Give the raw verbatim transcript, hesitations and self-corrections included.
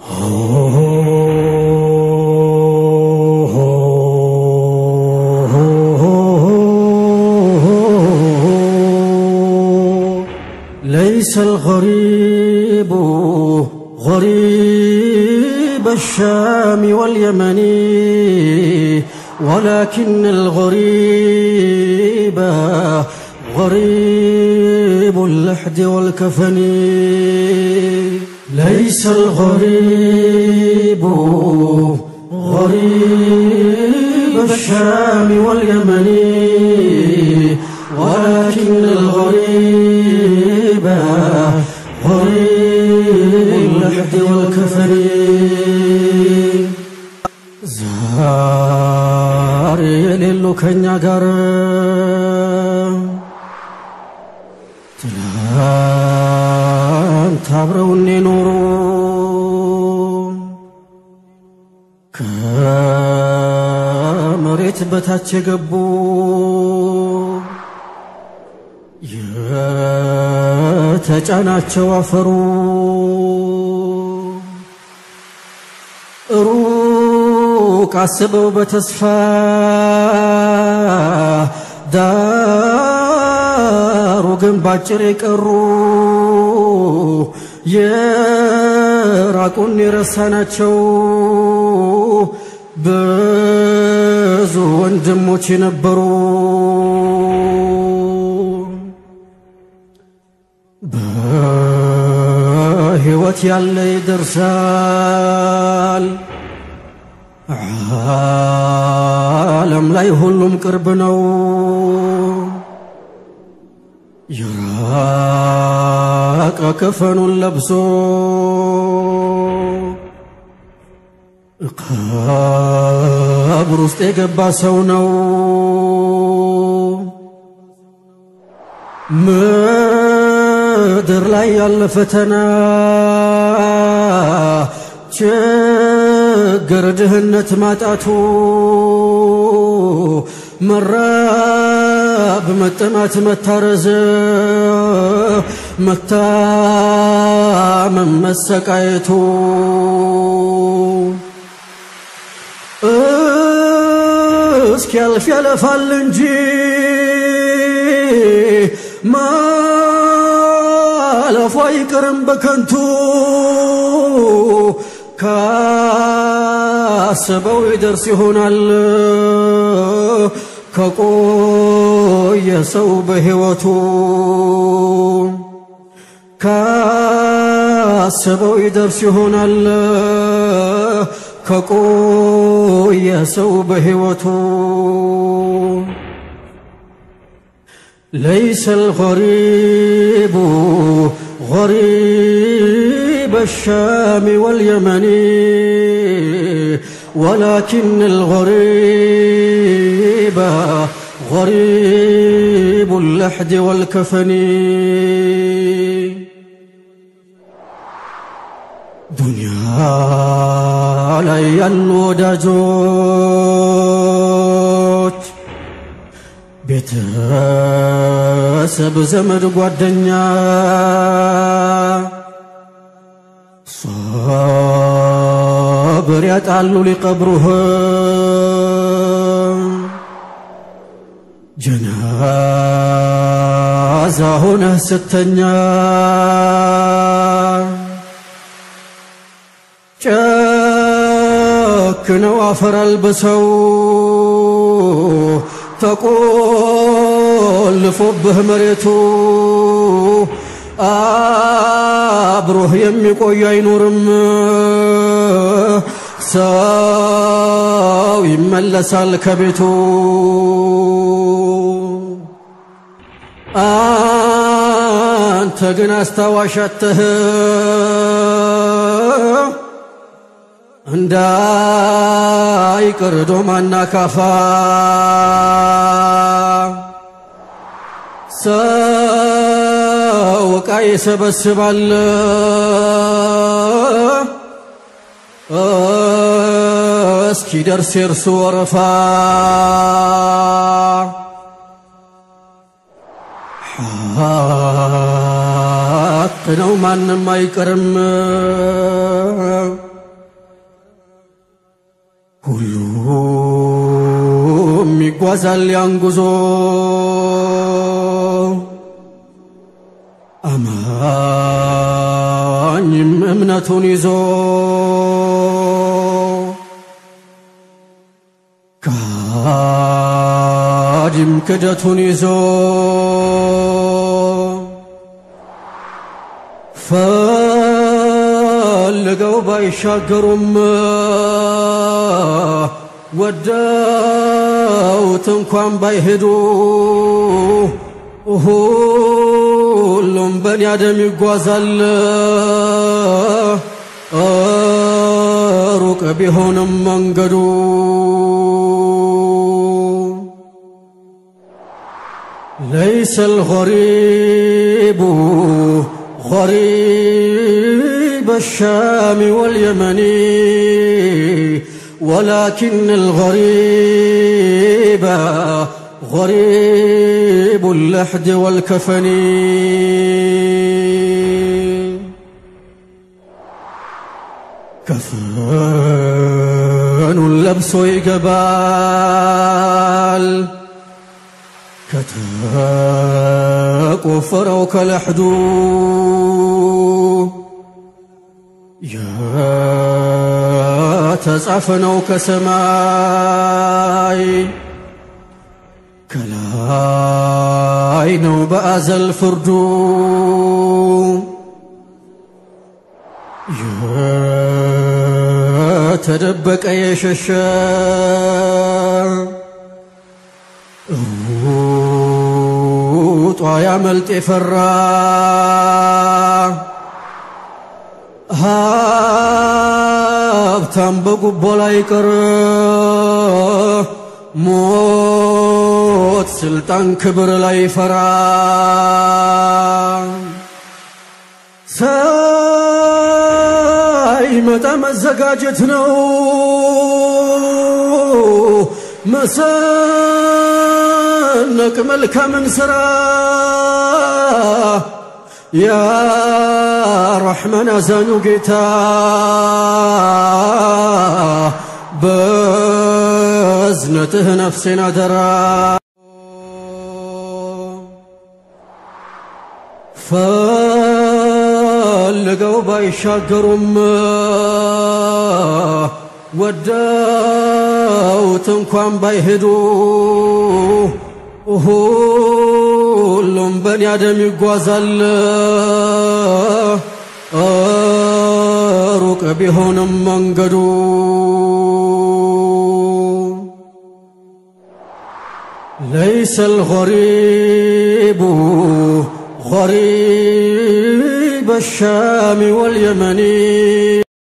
ليس الغريب غريب الشام واليمن ولكن الغريب غريب اللحد والكفن ليس الغريب غريب الشام واليمن ولكن الغريب غريب اللحد والكفن زار يللو كنيا غار تلان تابروني نورو كمريت بتاچ يغبو يتጫናቸው አፈሩ ሩቅ አስበው በተስፋ ዳሩ ግን ባጭር የቀሩ የራቁን የረሳናቸው ብዙ ወንድሞች ነበሩ በህይወት ያለ ይደርሳል ዓለም ላይ ሁሉም ቅርብ ነው የራቀ ከፈኑን ለብሶ ቀብር ውስጥ የገባ ሰው ነው ምድር ላይ ያለ ፈተና ችግር ድህነት ማጣቱ መራብ መጠማት መታረዝ መታመም መሰቃየቱ እስኪ ያልፍ ያለፋል እንጂ ማለፉ አይቀርም በከንቱ ካሰበው ይደርስ ይሆናል ከቆየ ሰው በህይወቱ ካሰበው ይደርስ ይሆናል ከቆየ ሰው በህይወቱ ليس الغريب غريب الشام واليمن ولكن الغريب غريب اللحد والكفن دنيا لا يلوداجوت ቤተሰብ ዘመድ ጓደኛ صبر ያጣሉ ሊቀብሩህ ጀናዛ ሆነህ ስተኛ ጨክነው አፈር አልብሰው ተቆልፎብህ መሬቱ አብሮህ የሚቆይ አይኖርም ሰው ይመለሳል ከቤቱ አንተ ግን አስታዋሻተህ እንዳይቀር ዶማና ካፋ ሰው ዕቃ ይሰበስባል እስኪደርስ የእርሱ ወረፋ ሐቅ ነው ማንም አይቀርም ሁሉም ይጓዛል ያን ጉዞ አማኝም እምነቱን ይዞ ካዲም ክደቱን ይዞ ፈልገው ባይሻገሩም ወደውት እንኳን ባይሄዱ ሁሉም በኒ አደም ይጓዛል ሩቅ ቢሆንም መንገዱ ليس الغريب غريب الشام واليمن ولكن الغريب غريب اللحد والكفن كفن لبس يقبال كتقفروا كالحدو يا تزعفنوا كسماي كلاينو بأزل فردو يا تدبك أي ششا ويعمل تفرا هابتم بقبو لا يكر موت سلطان كبر لا يفرا سايمة مزقاجت نو مسانك ملكا من سرا يا رحمن أزانو قيتا بزنته نفسنا درا فلقوا بايشاقرم وداوت እንኳን ባይሄዱ ሁሉም በኒ አደም ይጓዛል ሩቅ ቢሆንም መንገዱ ليس الغريب غريب الشام واليمن